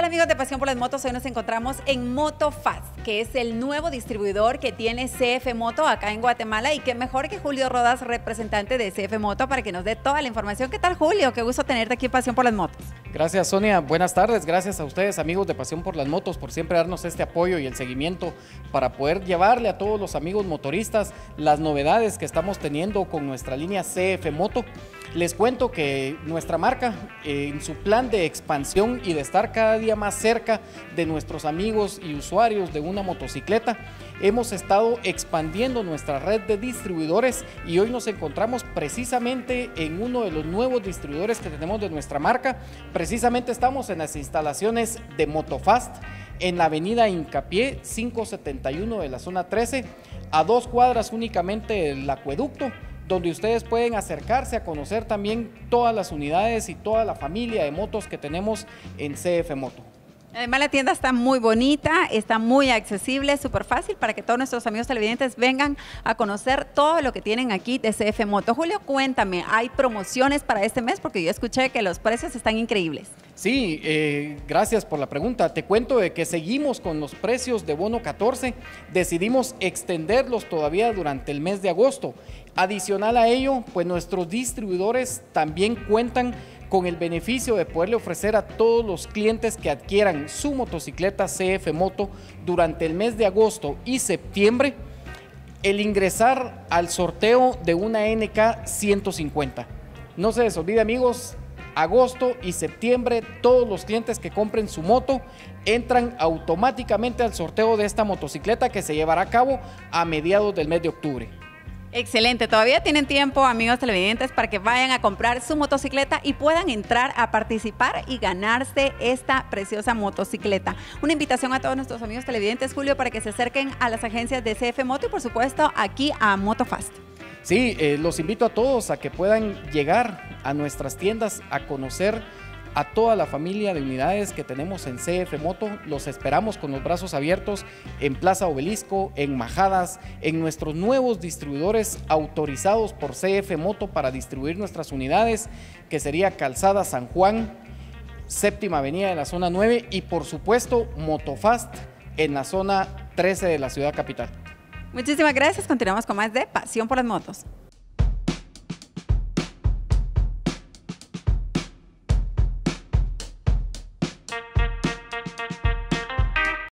amigos de Pasión por las Motos, hoy nos encontramos en MotoFast, que es el nuevo distribuidor que tiene CF Moto acá en Guatemala, y qué mejor que Julio Rodas, representante de CF Moto, para que nos dé toda la información. ¿Qué tal, Julio? Qué gusto tenerte aquí en Pasión por las Motos. Gracias, Sonia. Buenas tardes. Gracias a ustedes, amigos de Pasión por las Motos, por siempre darnos este apoyo y el seguimiento para poder llevarle a todos los amigos motoristas las novedades que estamos teniendo con nuestra línea CF Moto. Les cuento que nuestra marca, en su plan de expansión y de estar cada día más cerca de nuestros amigos y usuarios de una motocicleta, hemos estado expandiendo nuestra red de distribuidores y hoy nos encontramos precisamente en uno de los nuevos distribuidores que tenemos de nuestra marca. Precisamente estamos en las instalaciones de MotoFast en la avenida Hincapié 571 de la zona 13, a 2 cuadras únicamente del acueducto, donde ustedes pueden acercarse a conocer también todas las unidades y toda la familia de motos que tenemos en CF Moto. Además, la tienda está muy bonita, está muy accesible, súper fácil para que todos nuestros amigos televidentes vengan a conocer todo lo que tienen aquí de CF Moto. Julio, cuéntame, ¿hay promociones para este mes? Porque yo escuché que los precios están increíbles. Sí, gracias por la pregunta. Te cuento de que seguimos con los precios de bono 14, decidimos extenderlos todavía durante el mes de agosto. Adicional a ello, pues nuestros distribuidores también cuentan con el beneficio de poderle ofrecer a todos los clientes que adquieran su motocicleta CF Moto durante el mes de agosto y septiembre, el ingresar al sorteo de una NK 150. No se les olvide, amigos, agosto y septiembre, todos los clientes que compren su moto entran automáticamente al sorteo de esta motocicleta que se llevará a cabo a mediados del mes de octubre. Excelente, todavía tienen tiempo, amigos televidentes, para que vayan a comprar su motocicleta y puedan entrar a participar y ganarse esta preciosa motocicleta. Una invitación a todos nuestros amigos televidentes, Julio, para que se acerquen a las agencias de CF Moto y por supuesto aquí a MotoFast. Sí, los invito a todos a que puedan llegar a nuestras tiendas a conocer a toda la familia de unidades que tenemos en CF Moto. Los esperamos con los brazos abiertos en Plaza Obelisco, en Majadas, en nuestros nuevos distribuidores autorizados por CF Moto para distribuir nuestras unidades, que sería Calzada San Juan, Séptima Avenida de la zona 9 y por supuesto MotoFast en la zona 13 de la ciudad capital. Muchísimas gracias, continuamos con más de Pasión por las Motos.